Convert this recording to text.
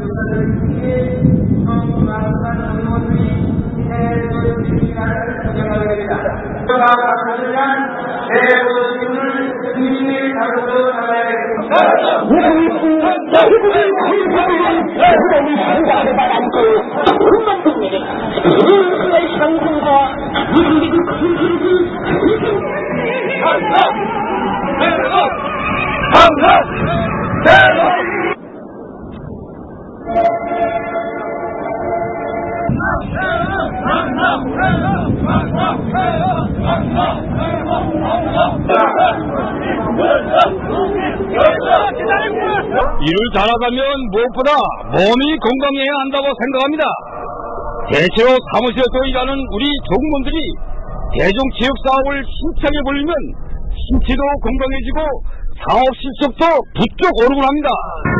일을 잘하다면 무엇보다 몸이 건강해야 한다고 생각합니다. 대체로 사무실에서 일하는 우리 종무원들이 대중체육사업을 힘차게 벌리면 신체도 건강해지고 사업 실적도 부쩍 오르곤 합니다.